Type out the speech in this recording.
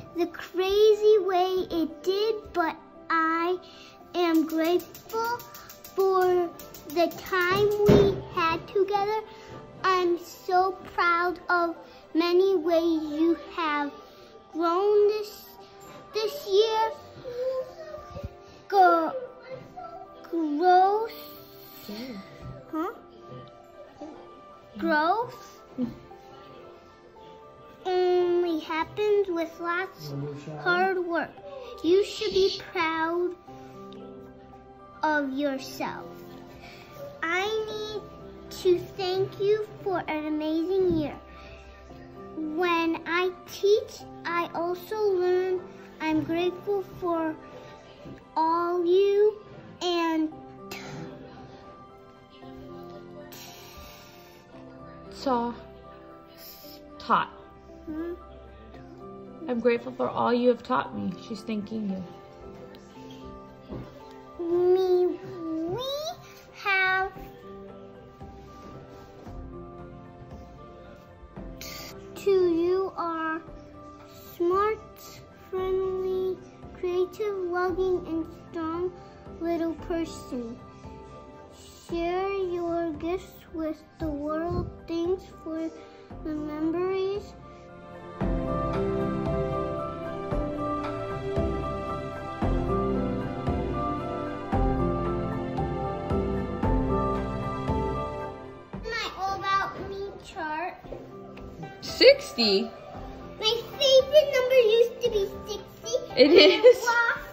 the crazy way it did, but I am grateful for the time we had together. I'm so proud of many ways you have grown this year. Growth. Huh? Growth only happens with lots of hard work. You should be proud of yourself. I need to thank you for an amazing year. When I teach, I also learn. I'm grateful for all you and taught. I'm grateful for all you have taught me. She's thanking you. We have you are smart, friendly, creative, loving, and strong little person. Share your gifts with the world. Thanks for the memories. My all about me chart. 60? My favorite number used to be 60. It is.